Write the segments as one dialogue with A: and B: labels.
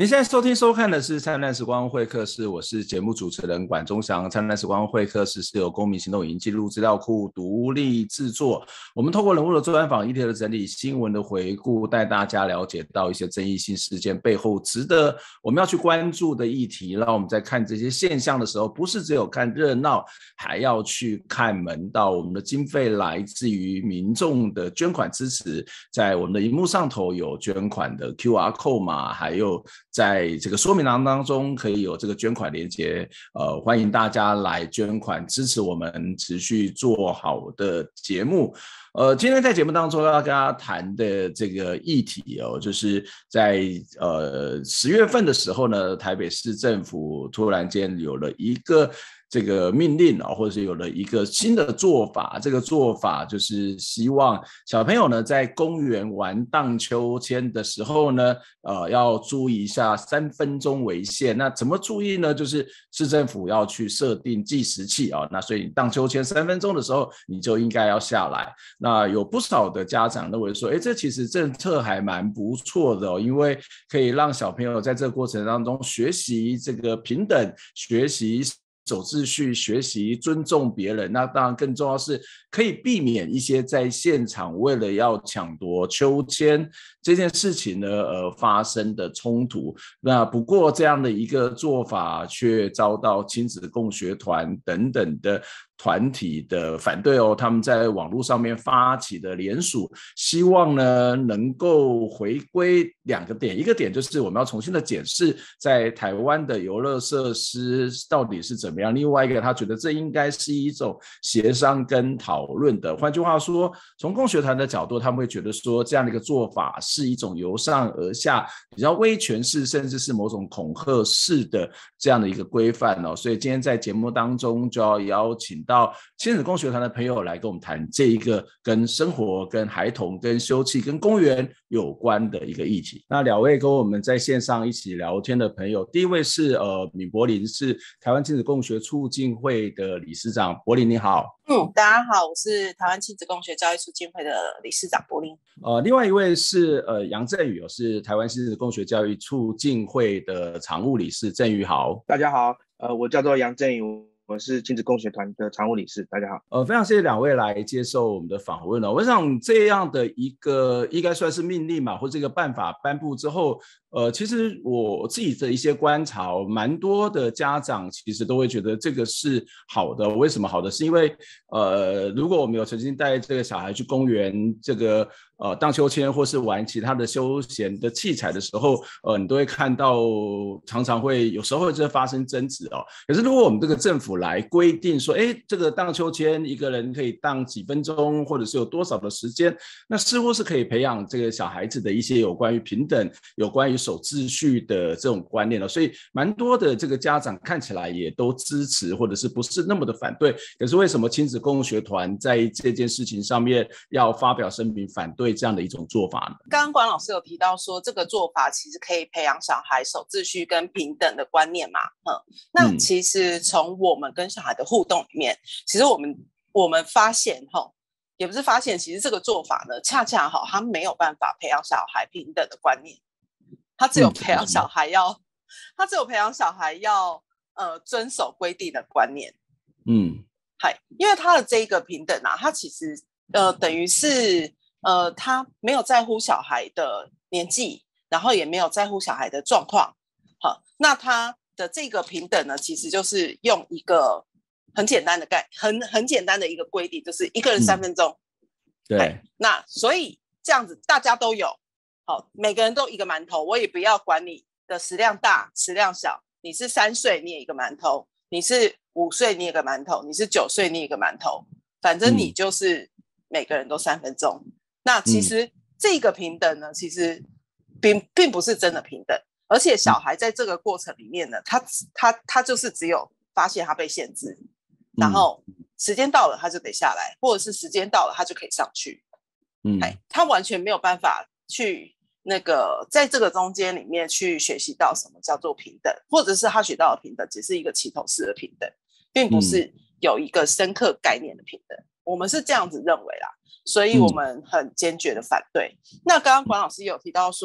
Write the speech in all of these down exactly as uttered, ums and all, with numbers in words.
A: 您现在收听收看的是灿烂时光会客室，我是节目主持人管中祥。灿烂时光会客室是由公民行动影音记录资料库独立制作，我们透过人物的专访、议题的整理、新闻的回顾，带大家了解到一些争议性事件背后值得我们要去关注的议题，让我们在看这些现象的时候，不是只有看热闹，还要去看门道。我们的经费来自于民众的捐款支持，在我们的荧幕上头有捐款的 Q R code 嘛，还有在这个说明栏当中可以有这个捐款连结，呃，欢迎大家来捐款支持我们持续做好的节目。呃，今天在节目当中要跟大家谈的这个议题哦，就是在呃十月份的时候呢，台北市政府突然间有了一个这个命令啊，或者是有了一个新的做法。这个做法就是希望小朋友呢在公园玩荡秋千的时候呢，呃，要注意一下三分钟为限。那怎么注意呢？就是市政府要去设定计时器啊，那所以你荡秋千三分钟的时候，你就应该要下来。那有不少的家长认为说，哎，这其实政策还蛮不错的哦，因为可以让小朋友在这个过程当中学习这个平等，学习守秩序，学习尊重别人。那当然更重要是可以避免一些在现场为了要抢夺秋千这件事情呢而发生的冲突。那不过这样的一个做法却遭到亲子共学团等等的团体的反对哦，他们在网络上面发起的联署，希望呢能够回归两个点，一个点就是我们要重新的检视在台湾的游乐设施到底是怎么样，另外一个他觉得这应该是一种协商跟讨论的。换句话说，从共学团的角度，他们会觉得说这样的一个做法是一种由上而下比较威权式，甚至是某种恐吓式的这样的一个规范哦。所以今天在节目当中就要邀请到亲子共学团的朋友来跟我们谈这一个跟生活、跟孩童、跟休憩、跟公园有关的一个议题。那两位跟我们在线上一起聊天的朋友，第一位是呃闵柏林，是台湾亲子共学促进会的理事长。柏林你好。
B: 嗯，大家好，我是台湾亲子共学教育促进会的理事长柏林。
A: 呃，另外一位是呃杨振宇，是台湾亲子共学教育促进会的常务理事。振宇好。
C: 大家好，呃，我叫做杨振宇，我是亲子共学团的常务理事。大家好。
A: 呃，非常谢谢两位来接受我们的访问哦。我想这样的一个应该算是命令嘛，或这个办法颁布之后，呃，其实我自己的一些观察，蛮多的家长其实都会觉得这个是好的。为什么好的？是因为呃，如果我们有曾经带这个小孩去公园，这个呃荡秋千或是玩其他的休闲的器材的时候，呃，你都会看到常常会有时候会发生争执哦。可是如果我们这个政府来规定说，哎，这个荡秋千一个人可以荡几分钟，或者是有多少的时间，那似乎是可以培养这个小孩子的一些有关于平等、有关于守秩序的这种观念了。所以蛮多的这个家长看起来也都支持，或者是不是那么的反对。可是为什么亲子共学团在这件事情上面要发表声明反对这样的一种做法呢？
B: 刚刚管老师有提到说，这个做法其实可以培养小孩守秩序跟平等的观念嘛。嗯，那其实从我们跟小孩的互动里面，其实我们我们发现齁，也不是发现，其实这个做法呢，恰恰好，他没有办法培养小孩平等的观念，他只有培养小孩要，嗯、他只有培养小孩要呃遵守规定的观念。嗯，嗨，因为他的这个平等啊，他其实呃等于是呃他没有在乎小孩的年纪，然后也没有在乎小孩的状况。好，那他的这个平等呢，其实就是用一个很简单的概很很简单的一个规定，就是一个人三分钟。嗯、
A: 对，
B: 那所以这样子大家都有，好，每个人都一个馒头，我也不要管你的食量大食量小，你是三岁你也一个馒头，你是五岁你也一个馒头，你是九岁你也一个馒头，反正你就是每个人都三分钟。嗯、那其实这个平等呢，其实并并不是真的平等。而且小孩在这个过程里面呢，他他他就是只有发现他被限制，然后时间到了他就得下来，或者是时间到了他就可以上去。嗯，他完全没有办法去那个在这个中间里面去学习到什么叫做平等，或者是他学到的平等只是一个齐头式的平等，并不是有一个深刻概念的平等。我们是这样子认为啦，所以我们很坚决的反对。那刚刚管老师有提到说，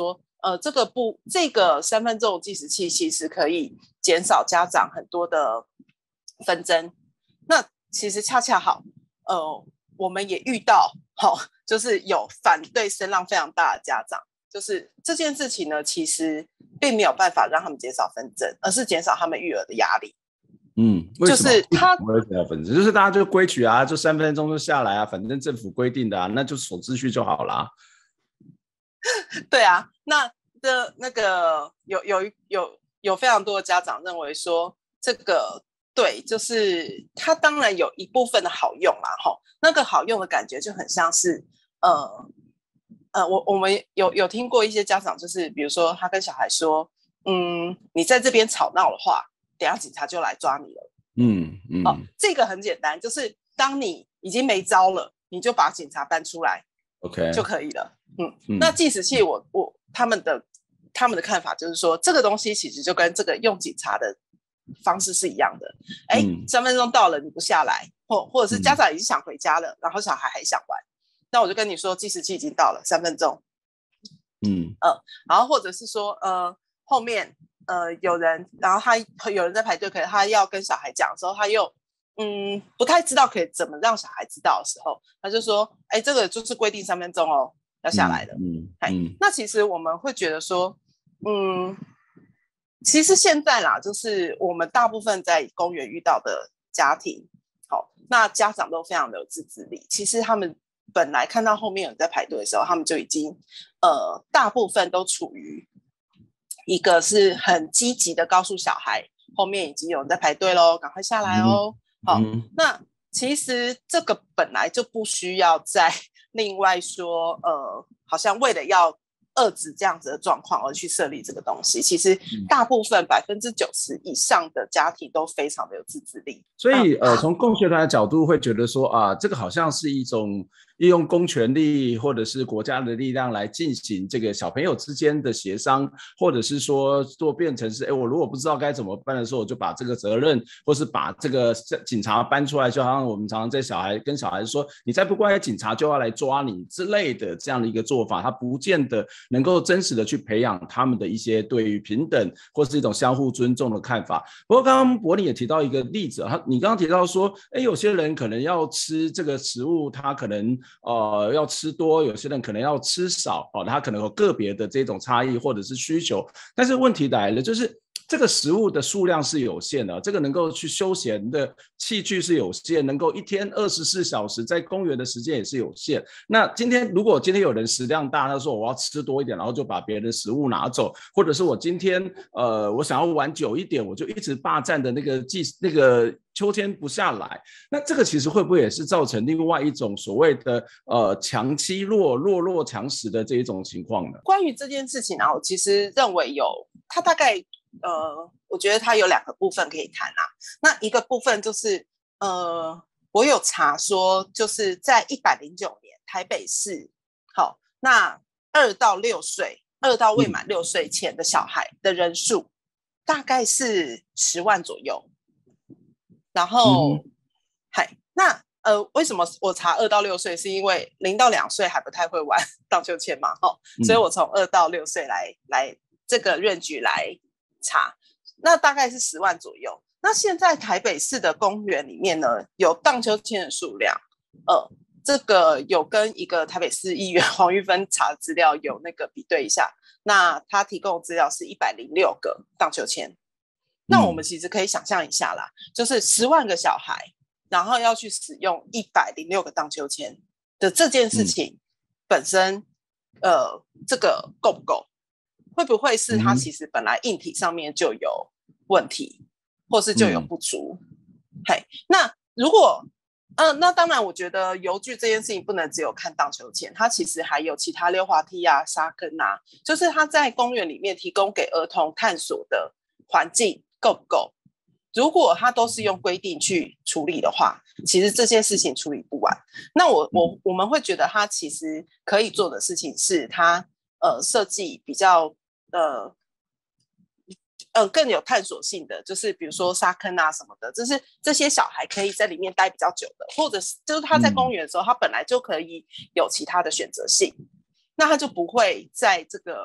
B: 呃，这个不，这个三分钟计时器其实可以减少家长很多的纷争。那其实恰恰好，呃，我们也遇到，好、哦，就是有反对声浪非常大的家长，就是这件事情呢，其实并没有办法让他们减少纷争，而是减少他们育儿的压力。
A: 嗯，为什么？
B: 就是他
A: 不会减少纷争，就是大家就规矩啊，就三分钟就下来啊，反正政府规定的啊，那就守秩序就好啦。
B: 对啊，那的那个有有有有非常多的家长认为说，这个对，就是它当然有一部分的好用啦，吼，那个好用的感觉就很像是，呃呃，我我们有有听过一些家长，就是比如说他跟小孩说，嗯，你在这边吵闹的话，等一下警察就来抓你了。
A: 嗯嗯，
B: 哦，这个很简单，就是当你已经没招了，你就把警察搬出来
A: ，OK
B: 就可以了。嗯，
A: 嗯
B: 那计时器我我他们的他们的看法就是说，这个东西其实就跟这个用警察的方式是一样的。哎、
A: 嗯
B: 三分钟到了你不下来，或或者是家长已经想回家了，然后小孩还想玩，那我就跟你说计时器已经到了三分钟。
A: 嗯
B: 呃，然后或者是说呃后面呃有人，然后他有人在排队，可能他要跟小孩讲的时候，他又嗯不太知道可以怎么让小孩知道的时候，他就说，哎，这个就是规定三分钟哦，要下来了。
A: 嗯
B: 嗯嗯、那其实我们会觉得说，嗯，其实现在啦，就是我们大部分在公园遇到的家庭，好，那家长都非常的有自制力。其实他们本来看到后面有人在排队的时候，他们就已经呃大部分都处于一个是很积极的告诉小孩，后面已经有人在排队咯，赶快下来哦。好、嗯，那其实这个本来就不需要再另外说，呃，好像为了要遏制这样子的状况而去设立这个东西。其实大部分百分之九十以上的家庭都非常的有自制力。
A: 所以呃，从共学团的角度会觉得说啊，这个好像是一种利用公权力或者是国家的力量来进行这个小朋友之间的协商，或者是说做变成是，哎，我如果不知道该怎么办的时候，我就把这个责任或是把这个警察搬出来，就好像我们常常在小孩跟小孩说，你再不乖，警察就要来抓你之类的这样的一个做法，它不见得能够真实的去培养他们的一些对于平等或是一种相互尊重的看法。不过刚刚柏霖也提到一个例子，他你刚刚提到说，哎，有些人可能要吃这个食物，他可能呃要吃多，有些人可能要吃少，哦，他可能有个别的这种差异或者是需求。但是问题来了，就是这个食物的数量是有限的，这个能够去休闲的器具是有限，能够一天二十四小时在公园的时间也是有限。那今天如果今天有人食量大，他说我要吃多一点，然后就把别人的食物拿走，或者是我今天呃我想要玩久一点，我就一直霸占的那个计那个秋千不下来，那这个其实会不会也是造成另外一种所谓的呃强欺弱、弱肉强食的这一种情况呢？
B: 关于这件事情啊，我其实认为有，它大概呃，我觉得它有两个部分可以谈啊。那一个部分就是呃，我有查说，就是在一百零九年台北市，好，那二到六岁，二到未满六岁前的小孩的人数、嗯、大概是十万左右。然后，嗯、嗨，那呃，为什么我查二到六岁？是因为零到两岁还不太会玩荡秋千嘛，哦，嗯、所以我从二到六岁来来这个range来查，那大概是十万左右。那现在台北市的公园里面呢，有荡秋千的数量，呃，这个有跟一个台北市议员黄玉芬查资料有那个比对一下，那他提供的资料是一百零六个荡秋千。那我们其实可以想象一下啦，就是十万个小孩，然后要去使用一百零六个荡秋千的这件事情本身，嗯、呃，这个够不够？会不会是它其实本来硬体上面就有问题，或是就有不足？嗯、嘿，那如果，嗯、呃，那当然，我觉得游具这件事情不能只有看荡秋千，它其实还有其他溜滑梯啊、沙坑啊，就是它在公园里面提供给儿童探索的环境。够不够？如果他都是用规定去处理的话，其实这件事情处理不完。那我我我们会觉得他其实可以做的事情是他呃设计比较呃呃更有探索性的，就是比如说沙坑啊什么的，就是这些小孩可以在里面待比较久的，或者是就是他在公园的时候，他本来就可以有其他的选择性，那他就不会在这个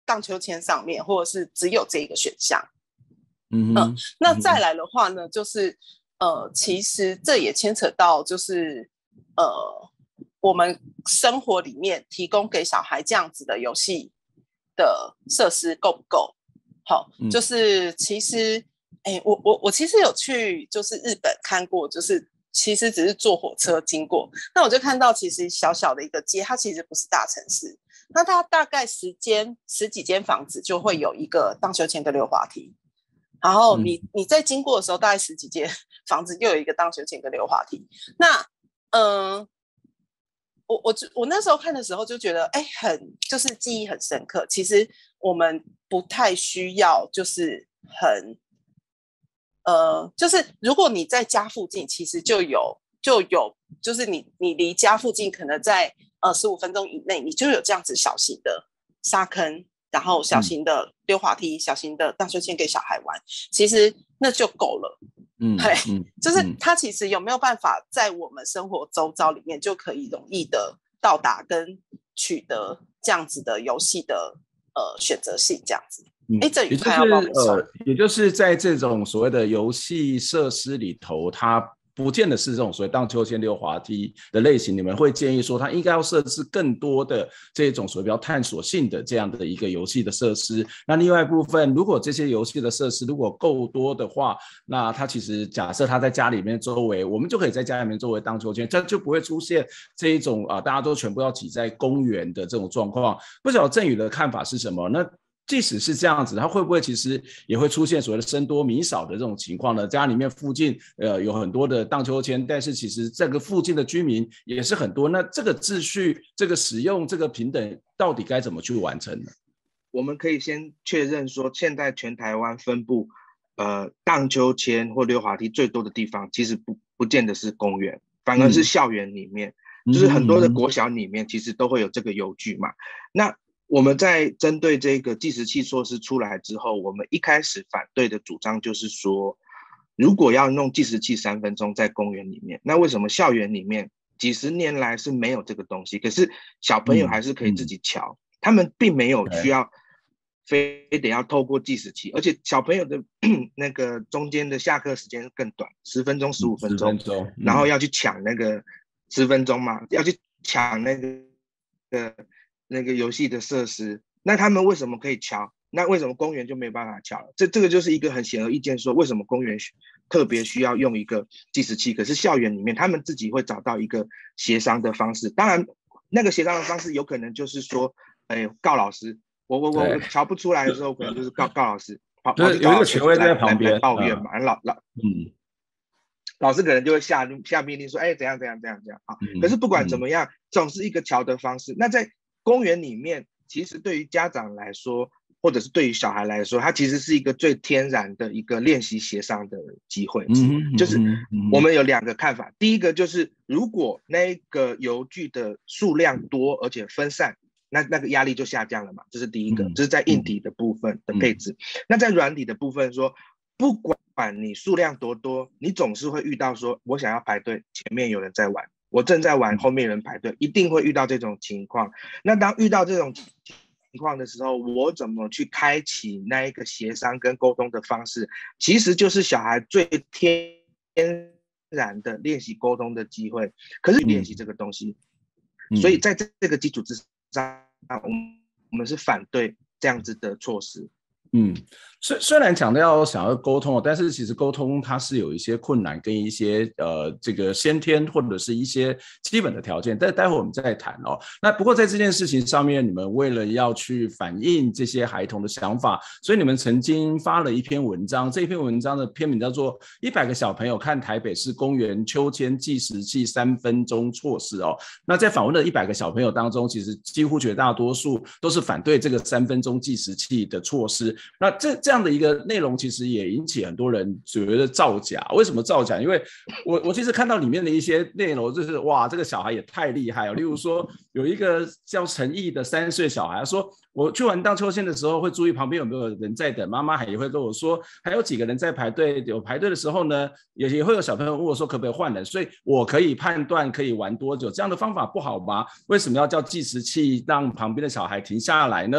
B: 荡秋千上面，或者是只有这一个选项。
A: 嗯, 嗯，
B: 那再来的话呢，就是呃，其实这也牵扯到就是呃，我们生活里面提供给小孩这样子的游戏的设施够不够？好，嗯、就是其实，哎，我我我其实有去就是日本看过，就是其实只是坐火车经过，那我就看到其实小小的一个街，它其实不是大城市，那它大概十间十几间房子就会有一个荡秋千跟溜滑梯。然后你你在经过的时候，大概十几间房子又有一个荡秋千跟溜滑梯。那嗯、呃，我我我那时候看的时候就觉得，哎，很就是记忆很深刻。其实我们不太需要，就是很呃，就是如果你在家附近，其实就有就有，就是你你离家附近可能在呃十五分钟以内，你就有这样子小型的沙坑。然后小型的溜滑梯、嗯、小型的荡秋千给小孩玩，其实那就够了。嗯，嗯就是它其实有没有办法在我们生活周遭里面就可以容易的到达跟取得这样子的游戏的呃选择性这样子。哎、嗯，这宇看要帮我们说、
A: 呃，也就是在这种所谓的游戏设施里头，它不见得是这种所谓荡秋千、溜滑梯的类型，你们会建议说它应该要设置更多的这种所谓比较探索性的这样的一个游戏的设施。那另外一部分，如果这些游戏的设施如果够多的话，那它其实假设它在家里面周围，我们就可以在家里面周围荡秋千，这就不会出现这一种啊、呃，大家都全部要挤在公园的这种状况。不晓得振宇的看法是什么？那即使是这样子，它会不会其实也会出现所谓的僧多米少的这种情况呢？家里面附近呃有很多的荡秋千，但是其实这个附近的居民也是很多，那这个秩序、这个使用、这个平等到底该怎么去完成呢？
C: 我们可以先确认说，现在全台湾分布呃荡秋千或溜滑梯最多的地方，其实不不见得是公园，反而是校园里面，嗯、就是很多的国小里面其实都会有这个游具嘛。那我们在针对这个计时器措施出来之后，我们一开始反对的主张就是说，如果要弄计时器三分钟在公园里面，那为什么校园里面几十年来是没有这个东西？可是小朋友还是可以自己瞧，嗯嗯、他们并没有需要非得要透过计时器，而且小朋友的那个中间的下课时间更短，十分钟、十五分钟，嗯、然后要去抢那个十分钟嘛，要去抢那个呃。那个游戏的设施，那他们为什么可以瞧？那为什么公园就没有办法瞧了？这这个就是一个很显而易见，说为什么公园特别需要用一个计时器，可是校园里面他们自己会找到一个协商的方式。当然，那个协商的方式有可能就是说，哎，告老师，我我我瞧不出来的时候，可能就是告告老师，跑跑去
A: 有一个权威在旁边
C: 来抱怨嘛，嗯、老老嗯。老师可能就会下下命令说，哎，怎样怎样怎样怎样啊？嗯、可是不管怎么样，嗯、总是一个瞧的方式。那在公园里面，其实对于家长来说，或者是对于小孩来说，它其实是一个最天然的一个练习协商的机会。嗯、就是我们有两个看法，嗯、第一个就是如果那个游具的数量多而且分散，那那个压力就下降了嘛，这是第一个，嗯、这是在硬体的部分的配置。嗯、那在软体的部分说，不管你数量多多，你总是会遇到说，我想要排队，前面有人在玩。我正在玩，后面人排队，一定会遇到这种情况。那当遇到这种情况的时候，我怎么去开启那一个协商跟沟通的方式，其实就是小孩最天然的练习沟通的机会。可是练习这个东西，嗯、所以在这个基础之上，我们是反对这样子的措施。
A: 嗯，虽虽然强调想要沟通，但是其实沟通它是有一些困难跟一些呃这个先天或者是一些基本的条件，但待会我们再谈哦。那不过在这件事情上面，你们为了要去反映这些孩童的想法，所以你们曾经发了一篇文章，这篇文章的篇名叫做《一百个小朋友看台北市公园秋千计时器三分钟措施》哦。那在访问的一百个小朋友当中，其实几乎绝大多数都是反对这个三分钟计时器的措施。那这这样的一个内容，其实也引起很多人觉得造假。为什么造假？因为我我其实看到里面的一些内容，就是哇，这个小孩也太厉害了。例如说，有一个叫陈毅的三岁小孩说，我去玩荡秋千的时候，会注意旁边有没有人在等，妈妈也会跟我说，还有几个人在排队。有排队的时候呢，也也会有小朋友问我说，可不可以换人？所以我可以判断可以玩多久。这样的方法不好吗？为什么要叫计时器让旁边的小孩停下来呢？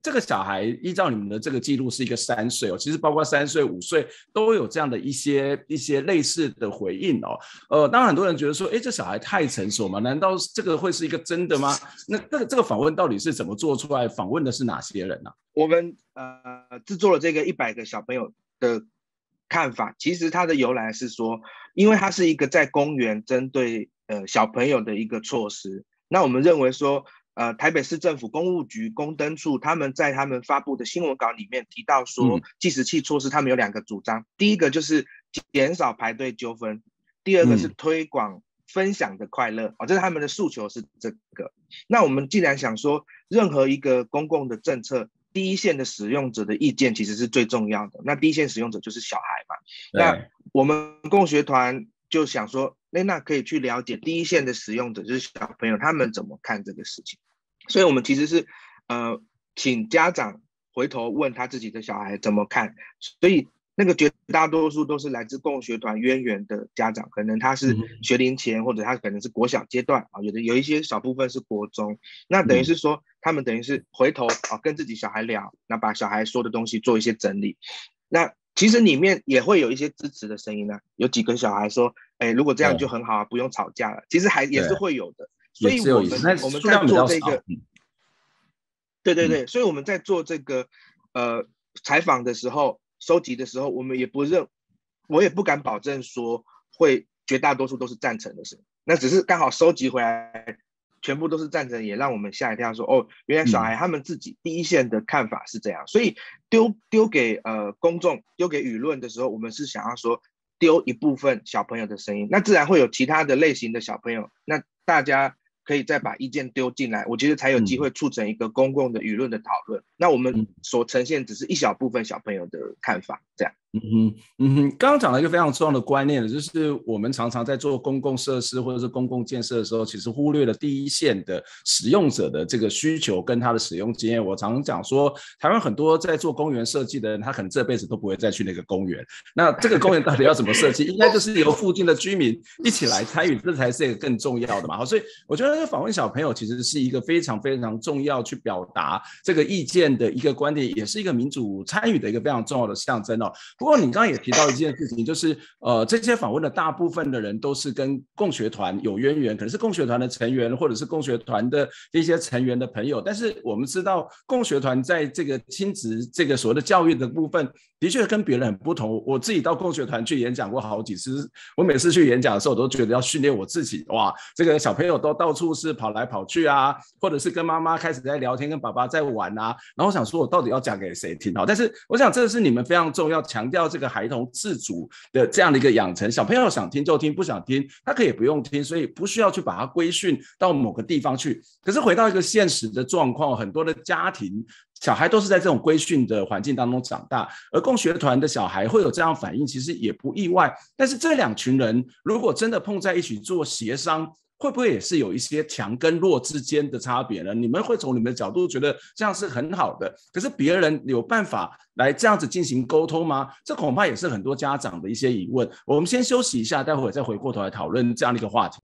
A: 这个小孩依照你们的这个记录是一个三岁哦，其实包括三岁、五岁都有这样的一些一些类似的回应哦。呃，当然很多人觉得说，哎，这小孩太成熟吗？难道这个会是一个真的吗？那这个这个访问到底是怎么做出来？访问的是哪些人呢、啊？
C: 我们呃制作了这个一百个小朋友的看法，其实它的由来是说，因为它是一个在公园针对呃小朋友的一个措施。那我们认为说，呃，台北市政府公务局公灯处他们在他们发布的新闻稿里面提到说，计时器措施他们有两个主张，第一个就是减少排队纠纷，第二个是推广分享的快乐，哦，这是他们的诉求是这个。那我们既然想说，任何一个公共的政策，第一线的使用者的意见其实是最重要的。那第一线使用者就是小孩嘛。那我们共学团就想说，那可以去了解第一线的使用者就是小朋友，他们怎么看这个事情。所以我们其实是呃，请家长回头问他自己的小孩怎么看。所以那个绝大多数都是来自共学团渊源的家长，可能他是学龄前，或者他可能是国小阶段啊，有的有一些少部分是国中。那等于是说，他们等于是回头啊跟自己小孩聊，那把小孩说的东西做一些整理。那其实里面也会有一些支持的声音呢、啊，有几个小孩说，哎，如果这样就很好啊，不用吵架了。其实还也是会有的。所以我们我们在做这个，对对对，所以我们在做这个呃采访的时候。收集的时候，我们也不认，我也不敢保证说会绝大多数都是赞成的事，那只是刚好收集回来，全部都是赞成，也让我们吓一跳说，哦，原来小孩他们自己第一线的看法是这样，嗯、所以丢丢给呃公众，丢给舆论的时候，我们是想要说丢一部分小朋友的声音，那自然会有其他的类型的小朋友，那大家可以再把意见丢进来，我觉得才有机会促成一个公共的舆论的讨论。嗯、那我们所呈现只是一小部分小朋友的看法，这样。
A: 嗯哼，嗯哼，刚刚讲了一个非常重要的观念，就是我们常常在做公共设施或者是公共建设的时候，其实忽略了第一线的使用者的这个需求跟他的使用经验。我常常讲说，台湾很多在做公园设计的人，他可能这辈子都不会再去那个公园。那这个公园到底要怎么设计？应该就是由附近的居民一起来参与，这才是一个更重要的嘛。所以我觉得访问小朋友其实是一个非常非常重要去表达这个意见的一个观点，也是一个民主参与的一个非常重要的象征哦。不过你刚刚也提到一件事情，就是呃，这些访问的大部分的人都是跟共学团有渊源，可能是共学团的成员，或者是共学团的一些成员的朋友。但是我们知道，共学团在这个亲子这个所谓的教育的部分，的确跟别人很不同。我自己到共学团去演讲过好几次，我每次去演讲的时候，我都觉得要训练我自己。哇，这个小朋友都到处是跑来跑去啊，或者是跟妈妈开始在聊天，跟爸爸在玩啊。然后我想说，我到底要讲给谁听？但是我想，这是你们非常重要，强调这个孩童自主的这样的一个养成。小朋友想听就听，不想听他可以不用听，所以不需要去把它规训到某个地方去。可是回到一个现实的状况，很多的家庭小孩都是在这种规训的环境当中长大，而共学团的小孩会有这样反应，其实也不意外。但是这两群人如果真的碰在一起做协商，会不会也是有一些强跟弱之间的差别呢？你们会从你们的角度觉得这样是很好的，可是别人有办法来这样子进行沟通吗？这恐怕也是很多家长的一些疑问。我们先休息一下，待会儿再回过头来讨论这样的一个话题。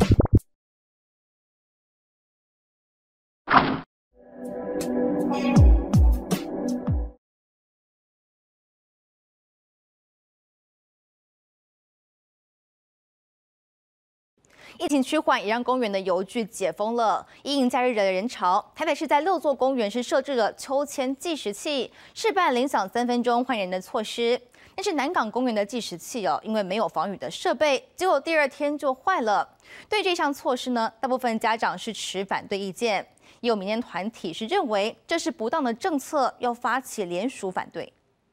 D: 疫情趋缓，也让公园的游具解封了。因应假日的人潮，台北市在六座公园是设置了秋千计时器，示范铃响三分钟换人的措施。但是南港公园的计时器哦，因为没有防雨的设备，结果第二天就坏了。对这项措施呢，大部分家长是持反对意见，也有民间团体是认为这是不当的政策，要发起联署反对。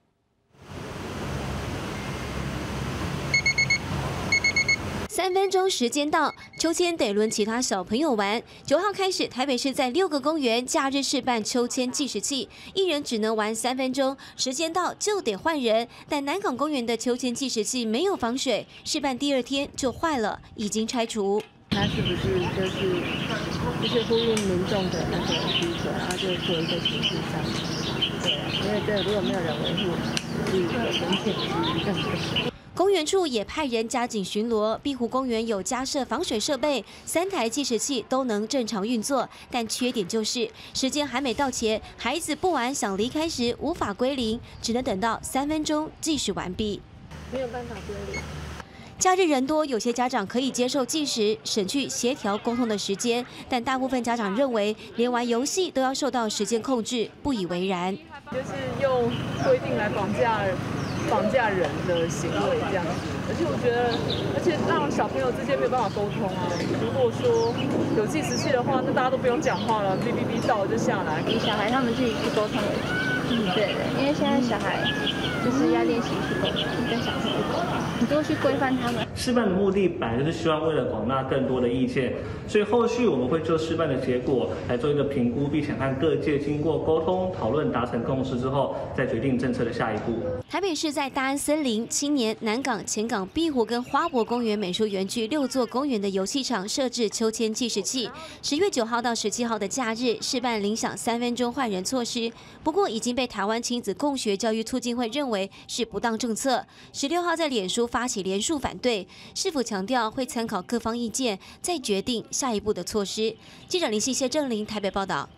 E: 三分钟时间到，秋千得轮其他小朋友玩。九号开始，台北市在六个公园假日示范秋千计时器，一人只能玩三分钟，时间到就得换人。但南港公园的秋千计时器没有防水，示范第二天就坏了，已经拆除。
F: 它是不是就是就是呼应民众的那个需求，然后就做一个形式上，对啊，因为这如果没有人维护，是有风险是更的。
E: 公园处也派人加紧巡逻，碧湖公园有加设防水设备，三台计时器都能正常运作，但缺点就是时间还没到前，孩子不玩想离开时无法归零，只能等到三分钟计时完毕，
F: 没有办法归零。
E: 假日人多，有些家长可以接受计时，省去协调沟通的时间，但大部分家长认为，连玩游戏都要受到时间控制，不以为然。
G: 就是用规定来绑架绑架人的行为这样子，而且我觉得，而且让小朋友之间没有办法沟通啊。如果说有计时器的话，那大家都不用讲话了，哔哔哔到了就下来，
F: 以小孩他们自己去沟通为主。嗯，对的，因为现在小孩就是要练习去沟通，跟小朋友沟通，你多去规范他们。
H: 示范的目的本来就是希望为了广纳更多的意见，所以后续我们会就示范的结果来做一个评估，并且和各界经过沟通讨论达成共识之后，再决定政策的下一步。
E: 台北市在大安森林、青年、南港、前港、碧湖跟花博公园美术园区六座公园的游戏场设置秋千计时器，十月九号到十七号的假日示范铃响三分钟换人措施，不过已经被台湾亲子共学教育促进会认为是不当政策，十六号在脸书发起联署反对，是否强调会参考各方意见，再决定下一步的措施。记者林信谢郑林台北报道。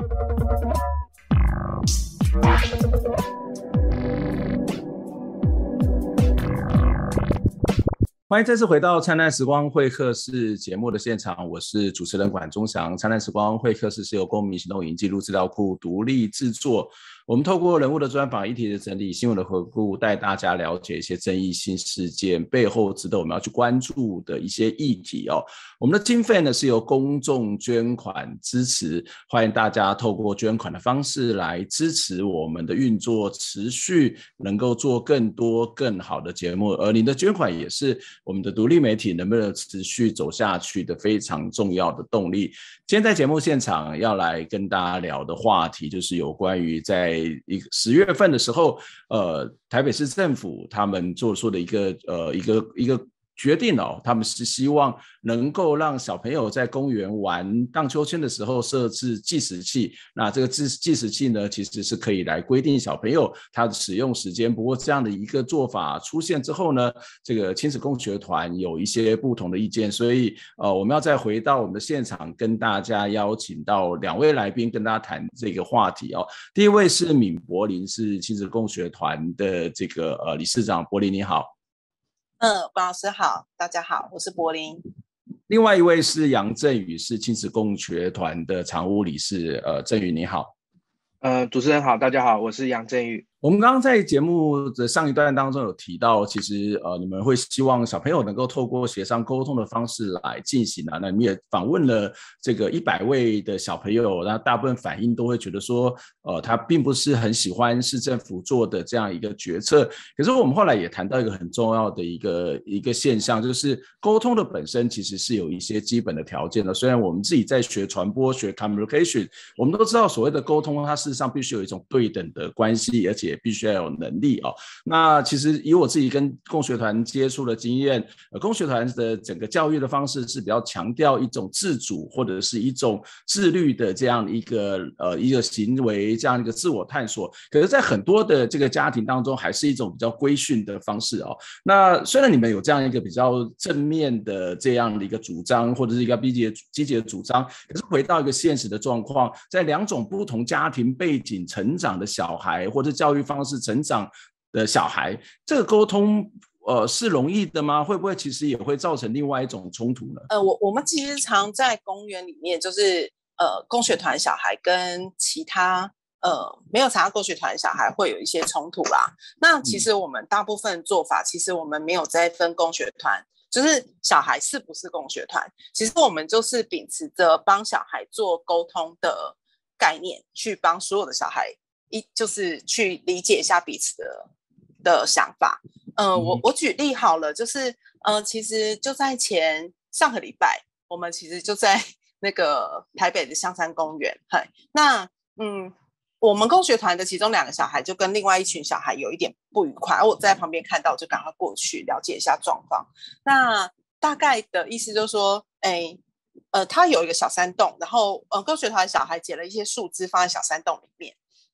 A: 欢迎再次回到灿烂时光会客室节目的现场，我是主持人管中祥。灿烂时光会客室是由公民行动影音记录资料库独立制作，我们透过人物的专访、议题的整理、新闻的回顾，带大家了解一些争议性事件背后值得我们要去关注的一些议题哦。我们的经费呢是由公众捐款支持，欢迎大家透过捐款的方式来支持我们的运作，持续能够做更多更好的节目，而您的捐款也是我们的独立媒体能不能持续走下去的非常重要的动力。今天在节目现场要来跟大家聊的话题，就是有关于在一个十月份的时候，呃，台北市政府他们做出的一个呃一个一个决定哦，他们是希望能够让小朋友在公园玩荡秋千的时候设置计时器。那这个计时器呢，其实是可以来规定小朋友他的使用时间。不过这样的一个做法出现之后呢，这个亲子共学团有一些不同的意见，所以呃，我们要再回到我们的现场，跟大家邀请到两位来宾跟大家谈这个话题哦。第一位是闵柏林，是亲子共学团的这个呃理事长，柏林你好。
B: 嗯，管老师好，大家好，我是柏林。
A: 另外一位是杨振宇，是亲子共学团的常务理事。呃，振宇你好。
C: 呃，主持人好，大家好，我是杨振宇。
A: 我们刚刚在节目的上一段当中有提到，其实呃你们会希望小朋友能够透过协商沟通的方式来进行啊。那你们也访问了这个一百位的小朋友，那大部分反应都会觉得说，呃他并不是很喜欢市政府做的这样一个决策。可是我们后来也谈到一个很重要的一个一个现象，就是沟通的本身其实是有一些基本的条件的。虽然我们自己在学传播、学 communication， 我们都知道所谓的沟通，它事实上必须有一种对等的关系，而且也必须要有能力哦。那其实以我自己跟共学团接触的经验，呃，共学团的整个教育的方式是比较强调一种自主或者是一种自律的这样一个呃一个行为，这样一个自我探索。可是，在很多的这个家庭当中，还是一种比较规训的方式哦。那虽然你们有这样一个比较正面的这样的一个主张，或者是一个积极积极的主张，可是回到一个现实的状况，在两种不同家庭背景成长的小孩，或者教育方式成长的小孩，这个沟通呃是容易的吗？会不会其实也会造成另外一种冲突呢？
B: 呃，我我们其实常在公园里面，就是呃共学团小孩跟其他呃没有参加共学团小孩会有一些冲突啦。那其实我们大部分做法，其实我们没有在分共学团，就是小孩是不是共学团，其实我们就是秉持着帮小孩做沟通的概念，去帮所有的小孩一就是去理解一下彼此的的想法。呃，我我举例好了，就是呃，其实就在前上个礼拜，我们其实就在那个台北的香山公园，嘿，那嗯，我们共学团的其中两个小孩就跟另外一群小孩有一点不愉快，而我在旁边看到，就赶快过去了解一下状况。那大概的意思就是说，哎，呃，他有一个小山洞，然后呃，共学团小孩捡了一些树枝放在小山洞里面。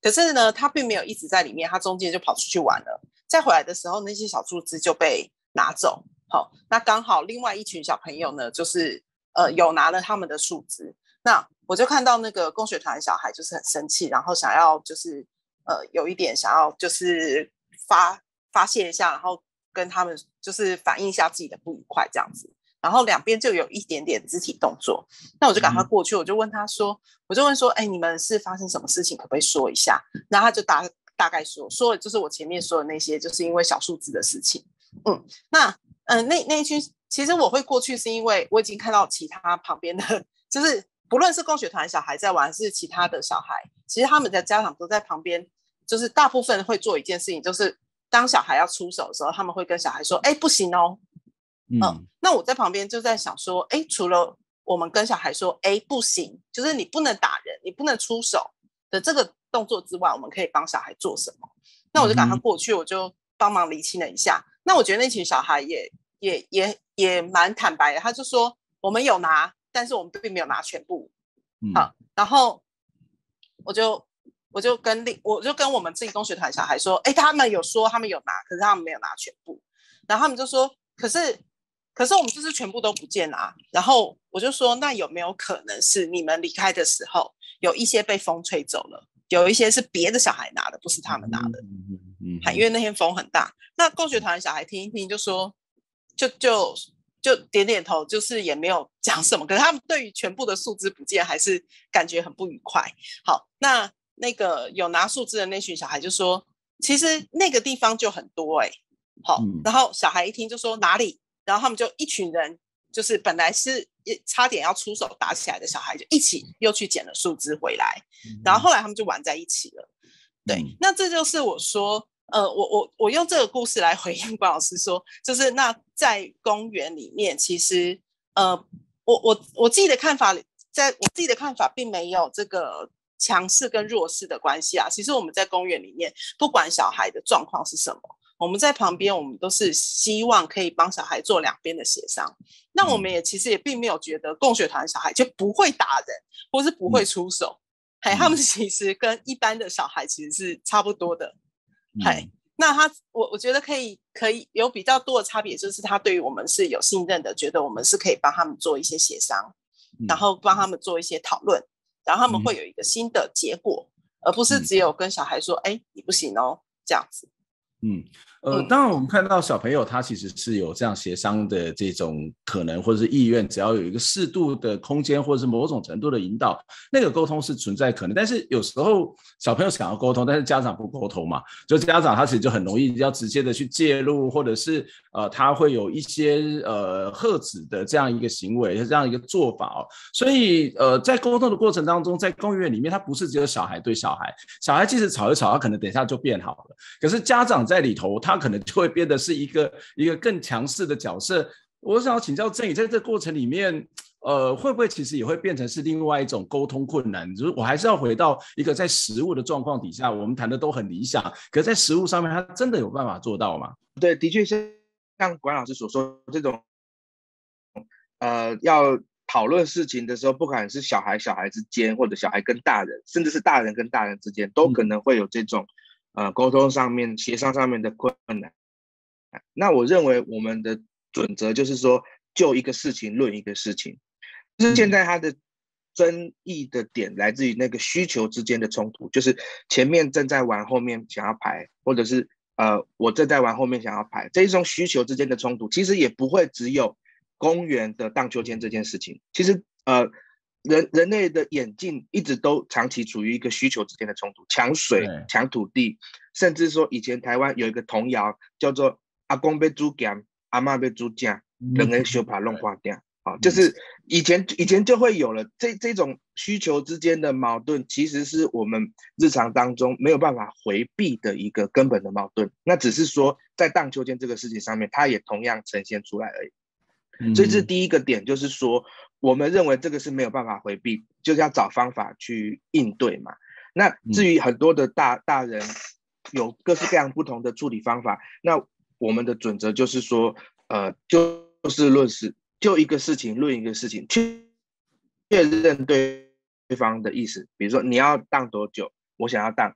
B: 可是呢，他并没有一直在里面，他中间就跑出去玩了。再回来的时候，那些小树枝就被拿走。好，那刚好另外一群小朋友呢，就是呃有拿了他们的树枝。那我就看到那个共学团小孩就是很生气，然后想要就是呃有一点想要就是发发泄一下，然后跟他们就是反映一下自己的不愉快这样子。然后两边就有一点点肢体动作，那我就赶快过去，我就问他说，我就问说，哎，你们是发生什么事情，可不可以说一下？然后他就大大概说说了，就是我前面说的那些，就是因为小树枝的事情。嗯，那嗯、呃、那那一群，其实我会过去是因为我已经看到其他旁边的，就是不论是共学团小孩在玩，还是其他的小孩，其实他们的家长都在旁边，就是大部分会做一件事情，就是当小孩要出手的时候，他们会跟小孩说，哎，不行哦。嗯, 嗯，那我在旁边就在想说，哎，除了我们跟小孩说，哎，不行，就是你不能打人，你不能出手的这个动作之外，我们可以帮小孩做什么？那我就赶快过去，我就帮忙厘清了一下。那我觉得那群小孩也也也也蛮坦白的，他就说我们有拿，但是我们并没有拿全部。嗯、好，然后我就我就跟另我就跟我们自己共学团小孩说，哎，他们有说他们有拿，可是他们没有拿全部。然后他们就说，可是。可是我们就是全部都不见啊，然后我就说，那有没有可能是你们离开的时候，有一些被风吹走了，有一些是别的小孩拿的，不是他们拿的，嗯嗯嗯、因为那天风很大。那共学团的小孩听一听就说，就就就点点头，就是也没有讲什么。可是他们对于全部的树枝不见，还是感觉很不愉快。好，那那个有拿树枝的那群小孩就说，其实那个地方就很多哎、欸，好，然后小孩一听就说哪里？然后他们就一群人，就是本来是差点要出手打起来的小孩，就一起又去捡了树枝回来，然后后来他们就玩在一起了。对，那这就是我说，呃，我我我用这个故事来回应关老师说，就是那在公园里面，其实呃，我我我自己的看法，在我自己的看法，并没有这个强势跟弱势的关系啊。其实我们在公园里面，不管小孩的状况是什么。我们在旁边，我们都是希望可以帮小孩做两边的协商。那我们也其实也并没有觉得共学团小孩就不会打人，或是不会出手。嘿、嗯，他们其实跟一般的小孩其实是差不多的。嘿、嗯，那他我我觉得可以可以有比较多的差别，就是他对于我们是有信任的，觉得我们是可以帮他们做一些协商，嗯、然后帮他们做一些讨论，然后他们会有一个新的结果，嗯、而不是只有跟小孩说，哎，你不行哦，这样子。
A: 嗯，呃，当然我们看到小朋友他其实是有这样协商的这种可能或者是意愿，只要有一个适度的空间或者是某种程度的引导，那个沟通是存在可能。但是有时候小朋友想要沟通，但是家长不沟通嘛，就家长他其实就很容易要直接的去介入，或者是呃他会有一些呃喝止的这样一个行为，这样一个做法哦。所以呃在沟通的过程当中，在公园里面，他不是只有小孩对小孩，小孩即使吵一吵，他可能等一下就变好了，可是家长在里头，他可能就会变得是一个一个更强势的角色。我想要请教郑宇，在这个过程里面，呃，会不会其实也会变成是另外一种沟通困难？就是我还是要回到一个在实务的状况底下，我们谈的都很理想，可是在实务上面，他真的有办法做到吗？
C: 对，的确是像管老师所说，这种呃要讨论事情的时候，不管是小孩小孩之间，或者小孩跟大人，甚至是大人跟大人之间，都可能会有这种。呃，沟通上面、协商上面的困难，那我认为我们的准则就是说，就一个事情论一个事情。就是现在它的争议的点来自于那个需求之间的冲突，就是前面正在玩，后面想要排，或者是呃我正在玩，后面想要排，这一种需求之间的冲突，其实也不会只有公园的荡秋千这件事情。其实呃。人人类的演进一直都长期处于一个需求之间的冲突，抢水、抢土地，甚至说以前台湾有一个童谣叫做“阿公被猪夹，阿嬷被猪夹，人人修爬弄花掉”，啊，就是以前以前就会有了这这种需求之间的矛盾，其实是我们日常当中没有办法回避的一个根本的矛盾。那只是说在荡秋千这个事情上面，它也同样呈现出来而已。所以这是第一个点，就是说我们认为这个是没有办法回避，就是要找方法去应对嘛。那至于很多的大大人有各式各样不同的处理方法，那我们的准则就是说，呃，就事论事，就一个事情论一个事情，确认对方的意思。比如说你要荡多久，我想要荡，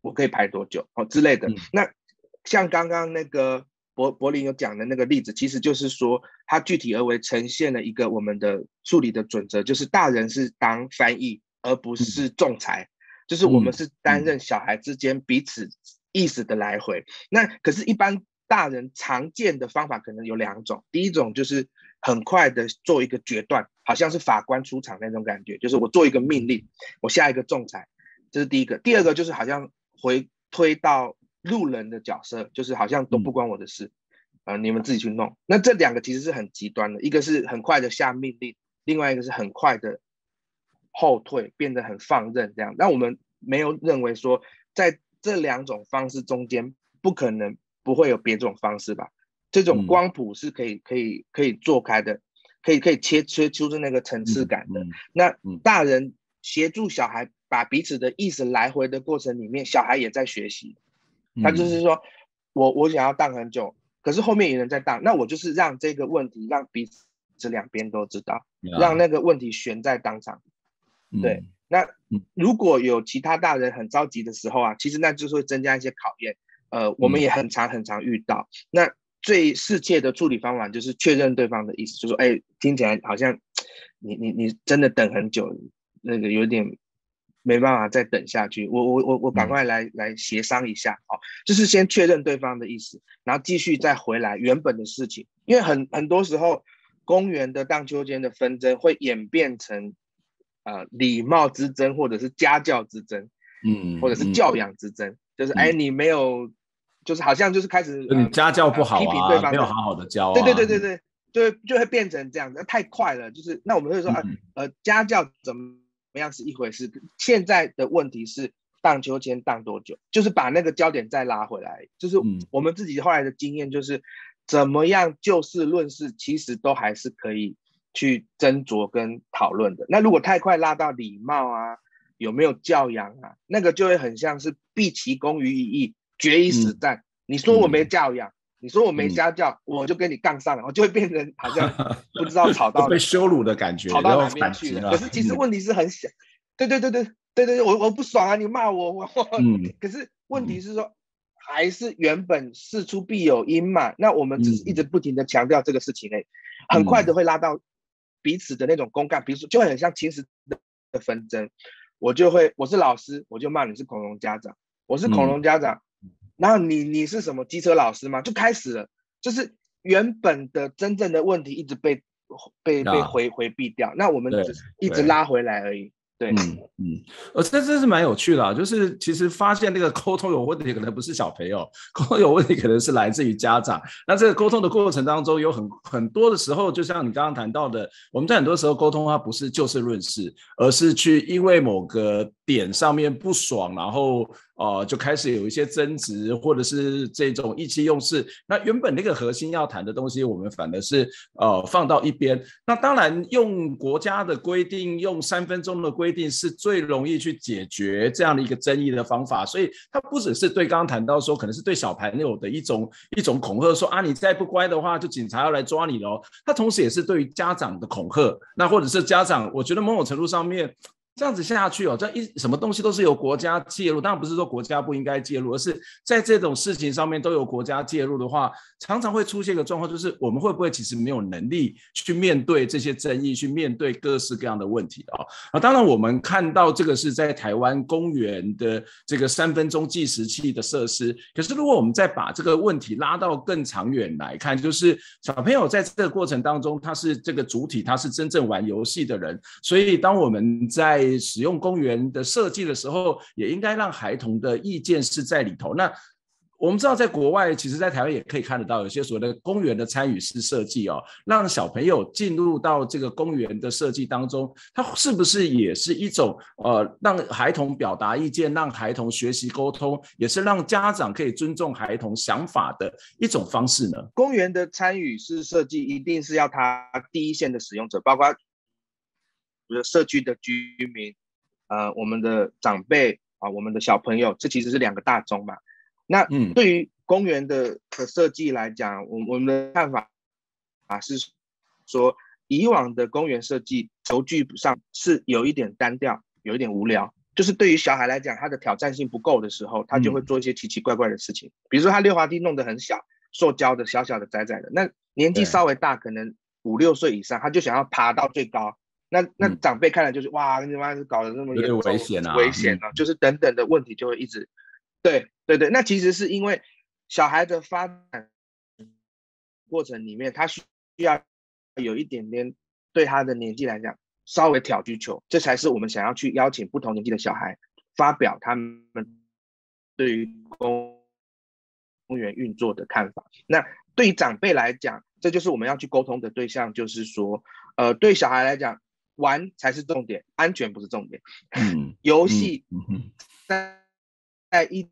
C: 我可以排多久哦之类的。
A: 嗯、
C: 那像刚刚那个柏柏霖有讲的那个例子，其实就是说它具体而为呈现了一个我们的处理的准则，就是大人是当翻译而不是仲裁、嗯、就是我们是担任小孩之间彼此意思的来回、嗯、那可是一般大人常见的方法可能有两种，第一种就是很快的做一个决断，好像是法官出场那种感觉，就是我做一个命令，我下一个仲裁，这是第一个。第二个就是好像回推到路人的角色，就是好像都不关我的事、嗯呃、你们自己去弄。那这两个其实是很极端的，一个是很快的下命令，另外一个是很快的后退，变得很放任这样。那我们没有认为说在这两种方式中间不可能不会有别种方式吧？这种光谱是可以可以可以做开的，可以可以切切出那个层次感的。嗯嗯、那大人协助小孩把彼此的意思来回的过程里面，小孩也在学习。他就是说，我我想要当很久，可是后面有人在当，那我就是让这个问题让彼此两边都知道，嗯、让那个问题悬在当场。嗯、对，那如果有其他大人很着急的时候啊，其实那就是会增加一些考验。呃，我们也很常很常遇到。那最适切的处理方法就是确认对方的意思，就说，哎，听起来好像你你你真的等很久，那个有点没办法再等下去，我我我我赶快来、嗯、来协商一下，哦，就是先确认对方的意思，然后继续再回来原本的事情，因为很很多时候公园的荡秋千的纷争会演变成呃礼貌之争，或者是家教之争，嗯，或者是教养之争，嗯、就是哎你没有。就是好像就是开始
A: 你家教不好啊，
C: 批评对方
A: 没有好好的教啊，
C: 对对对对对，就会就会变成这样子，太快了。就是那我们会说、嗯、呃家教怎么样是一回事，现在的问题是荡秋千荡多久，就是把那个焦点再拉回来。就是我们自己后来的经验就是怎么样就事论事，其实都还是可以去斟酌跟讨论的。那如果太快拉到礼貌啊，有没有教养啊，那个就会很像是毕其功于一役。决一死战、嗯，你说我没教养、嗯，你说我没家教、嗯，我就跟你杠上了，我就会变成好像不知道吵到
A: 被羞辱的感觉，
C: 吵到哪边去了。可是其实问题是很小，嗯、对对对对对对，我我不爽啊，你骂我我、嗯，可是问题是说、嗯、还是原本事出必有因嘛，那我们只是一直不停的强调这个事情诶、欸嗯，很快的会拉到彼此的那种公干，比如说就很像亲子的纷争，我就会我是老师，我就骂你是恐龙家长，我是恐龙家长。嗯然后你你是什么机车老师吗？就开始了，就是原本的真正的问题一直被被被回回避掉，那我们只一直拉回来而已。对，
A: 嗯嗯，呃，这这是蛮有趣的啊，就是其实发现那个沟通有问题，可能不是小朋友，沟通有问题可能是来自于家长。那这个沟通的过程当中，有很很多的时候，就像你刚刚谈到的，我们在很多时候沟通它不是就事论事，而是去因为某个点上面不爽，然后呃就开始有一些争执，或者是这种意气用事。那原本那个核心要谈的东西，我们反而是呃放到一边。那当然用国家的规定，用三分钟的规定是最容易去解决这样的一个争议的方法，所以它不只是对刚刚谈到说，可能是对小朋友的一种一种恐吓，说啊你再不乖的话，就警察要来抓你咯。它同时也是对于家长的恐吓，那或者是家长，我觉得某种程度上面。这样子下去哦，这一什么东西都是由国家介入，当然不是说国家不应该介入，而是在这种事情上面都由国家介入的话，常常会出现一个状况，就是我们会不会其实没有能力去面对这些争议，去面对各式各样的问题哦。啊，当然我们看到这个是在台湾公园的这个三分钟计时器的设施，可是如果我们再把这个问题拉到更长远来看，就是小朋友在这个过程当中，他是这个主体，他是真正玩游戏的人，所以当我们在使用公园的设计的时候，也应该让孩童的意见是在里头。那我们知道在国外，其实在台湾也可以看得到有些所谓的公园的参与式设计哦，让小朋友进入到这个公园的设计当中，它是不是也是一种呃让孩童表达意见，让孩童学习沟通，也是让家长可以尊重孩童想法的一种方式呢？
C: 公园的参与式设计一定是要他第一线的使用者，包括社区的居民。呃，我们的长辈啊，我们的小朋友，这其实是两个大宗嘛。那对于公园的的设计来讲，我我们的看法啊是说，以往的公园设计轴距上是有一点单调，有一点无聊。 就是对于小孩来讲，他的挑战性不够的时候，他就会做一些奇奇怪怪的事情。嗯、比如说他溜滑梯弄得很小，塑胶的小小的窄窄的，那年纪稍微大，可能五六岁以上，他就想要爬到最高。那那长辈看了就是、嗯、哇，你妈搞得那么严重，
A: 危险啊，
C: 危险啊、嗯，就是等等的问题就会一直，对对对。那其实是因为小孩的发展过程里面，他需要有一点点对他的年纪来讲稍微挑需求，这才是我们想要去邀请不同年纪的小孩发表他们对于公园运作的看法。那对于长辈来讲，这就是我们要去沟通的对象，就是说，呃，对小孩来讲，玩才是重点，安全不是重点。嗯，游戏在在一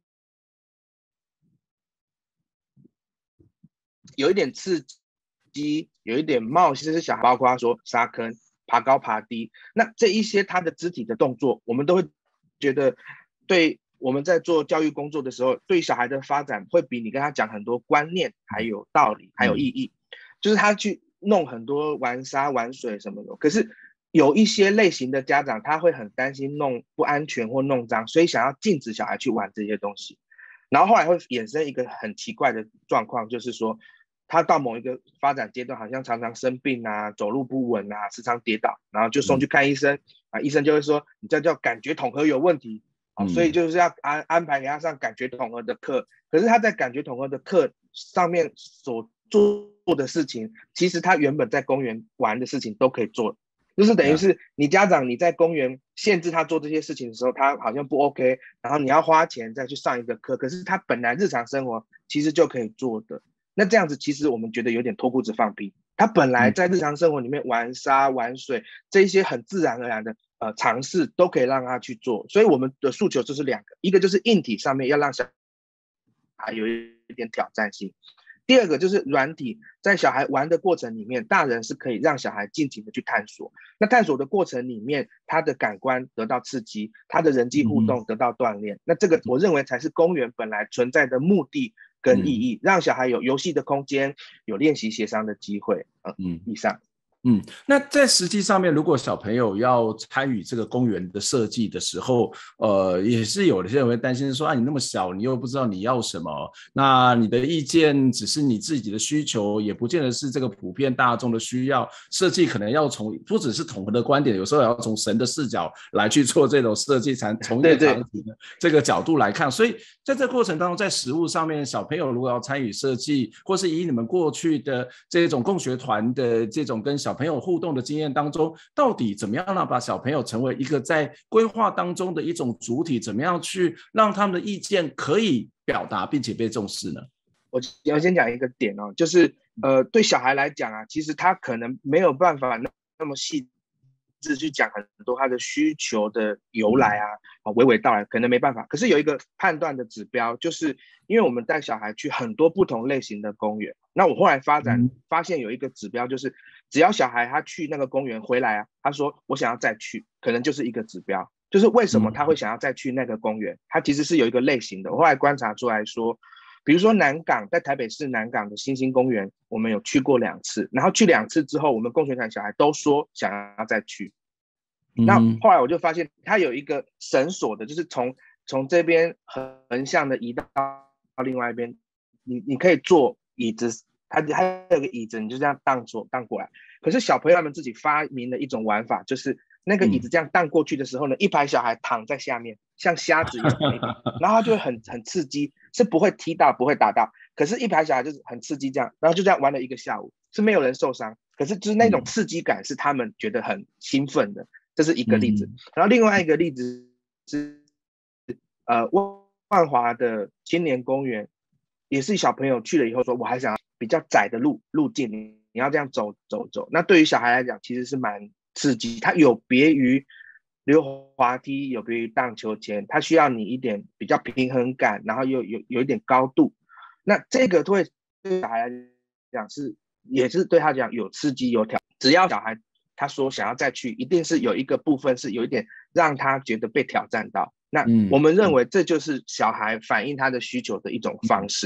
C: 有一点刺激，有一点冒险，是小孩，包括说沙坑、爬高、爬低，那这一些他的肢体的动作，我们都会觉得，对我们在做教育工作的时候，对小孩的发展会比你跟他讲很多观念，还有道理，还有意义。嗯、就是他去弄很多玩沙、玩水什么的，可是有一些类型的家长，他会很担心弄不安全或弄脏，所以想要禁止小孩去玩这些东西。然后后来会衍生一个很奇怪的状况，就是说，他到某一个发展阶段，好像常常生病啊，走路不稳啊，时常跌倒，然后就送去看医生、嗯、啊，医生就会说你这叫感觉统合有问题、啊嗯、所以就是要安安排给他上感觉统合的课。可是他在感觉统合的课上面所做的事情，其实他原本在公园玩的事情都可以做，就是等于是你家长你在公园限制他做这些事情的时候，他好像不 OK， 然后你要花钱再去上一个课，可是他本来日常生活其实就可以做的。那这样子其实我们觉得有点脱裤子放屁，他本来在日常生活里面玩沙玩水这一些很自然而然的呃尝试都可以让他去做，所以我们的诉求就是两个，一个就是硬体上面要让小孩有一点挑战性，第二个就是软体，在小孩玩的过程里面，大人是可以让小孩尽情的去探索，那探索的过程里面他的感官得到刺激，他的人际互动得到锻炼、嗯、那这个我认为才是公园本来存在的目的跟意义、嗯、让小孩有游戏的空间，有练习协商的机会。嗯，以上。
A: 嗯，那在实际上面，如果小朋友要参与这个公园的设计的时候，呃，也是有些人会担心说，啊，你那么小，你又不知道你要什么，那你的意见只是你自己的需求，也不见得是这个普遍大众的需要。设计可能要从不只是统合的观点，有时候也要从神的视角来去做这种设计，才从一个场景的这个角度来看。所以在这个过程当中，在实务上面，小朋友如果要参与设计，或是以你们过去的这种共学团的这种跟小小朋友互动的经验当中，到底怎么样让把小朋友成为一个在规划当中的一种主体，怎么样去让他们的意见可以表达并且被重视呢？
C: 我要先讲一个点哦，就是呃，对小孩来讲啊，其实他可能没有办法那么细致去讲很多他的需求的由来啊，娓娓道来，可能没办法。可是有一个判断的指标，就是因为我们带小孩去很多不同类型的公园，那我后来发展发现有一个指标，就是只要小孩他去那个公园回来啊，他说我想要再去，可能就是一个指标。就是为什么他会想要再去那个公园，他其实是有一个类型的。我后来观察出来说，比如说南港，在台北市南港的新兴公园，我们有去过两次，然后去两次之后，我们共学团小孩都说想要再去。嗯、那后来我就发现，它有一个绳索的，就是从从这边横向的移到另外一边，你你可以坐椅子，它它有个椅子，你就这样荡左荡过来。可是小朋友他们自己发明了一种玩法，就是那个椅子这样荡过去的时候呢，嗯、一排小孩躺在下面，像瞎子一样，然后他就会很很刺激，是不会踢到，不会打到，可是一排小孩就是很刺激这样，然后就这样玩了一个下午，是没有人受伤，可是就是那种刺激感是他们觉得很兴奋的。这是一个例子，然后另外一个例子是，呃，万华的青年公园，也是小朋友去了以后说，我还想要比较窄的路路径，你你要这样走走走。那对于小孩来讲，其实是蛮刺激，它有别于溜滑梯，有别于荡秋千，它需要你一点比较平衡感，然后又有有一点高度。那这个对对小孩来讲是也是对他讲有刺激有挑，只要小孩他说想要再去，一定是有一个部分是有一点让他觉得被挑战到。那我们认为这就是小孩反映他的需求的一种方式。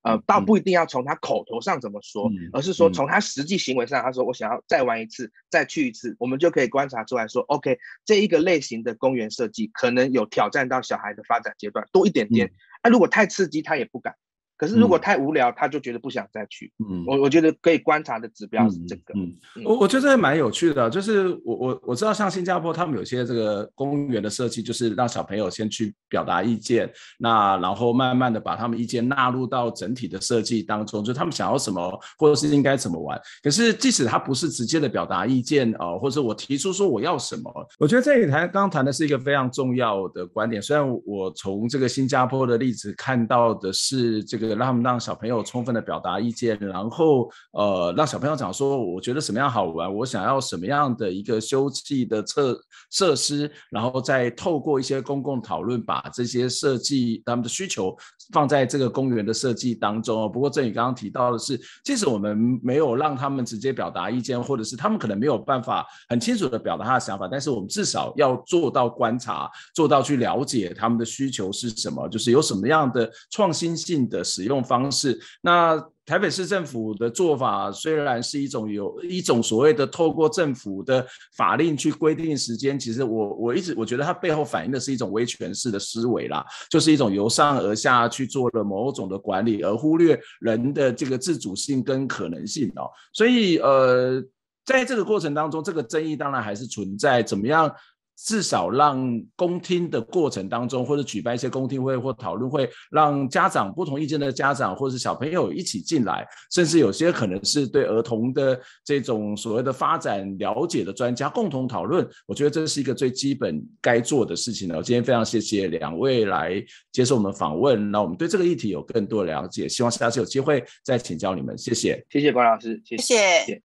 C: 呃，倒不一定要从他口头上怎么说，
A: 嗯、
C: 而是说从他实际行为上，他说我想要再玩一次，再去一次，我们就可以观察出来说 ，OK， 这一个类型的公园设计可能有挑战到小孩的发展阶段多一点点。那、嗯啊、如果太刺激，他也不敢。可是如果太无聊，嗯、他就觉得不想再去。嗯，我我觉得可以观察的指标是这个。
A: 嗯，嗯我我觉得这蛮有趣的，就是我我我知道像新加坡他们有些这个公园的设计，就是让小朋友先去表达意见，那然后慢慢的把他们意见纳入到整体的设计当中，就他们想要什么，或者是应该怎么玩。可是即使他不是直接的表达意见，呃，或者我提出说我要什么，我觉得这里谈刚刚谈的是一个非常重要的观点。虽然我从这个新加坡的例子看到的是这个。让他们让小朋友充分的表达意见，然后呃让小朋友讲说我觉得什么样好玩，我想要什么样的一个休憩的设设施，然后再透过一些公共讨论把这些设计他们的需求放在这个公园的设计当中。不过正宇刚刚提到的是，即使我们没有让他们直接表达意见，或者是他们可能没有办法很清楚的表达他的想法，但是我们至少要做到观察，做到去了解他们的需求是什么，就是有什么样的创新性的使用方式。那台北市政府的做法虽然是一种有一种所谓的透过政府的法令去规定时间，其实我我一直我觉得它背后反映的是一种威权式的思维啦，就是一种由上而下去做了某种的管理，而忽略人的这个自主性跟可能性哦。所以呃，在这个过程当中，这个争议当然还是存在，怎么样至少让公听的过程当中，或者举办一些公听会或讨论会，让家长不同意见的家长或者是小朋友一起进来，甚至有些可能是对儿童的这种所谓的发展了解的专家共同讨论，我觉得这是一个最基本该做的事情了。今天非常谢谢两位来接受我们访问，那我们对这个议题有更多的了解，希望下次有机会再请教你们，谢谢。
C: 谢谢关老师，谢谢。
B: 谢谢。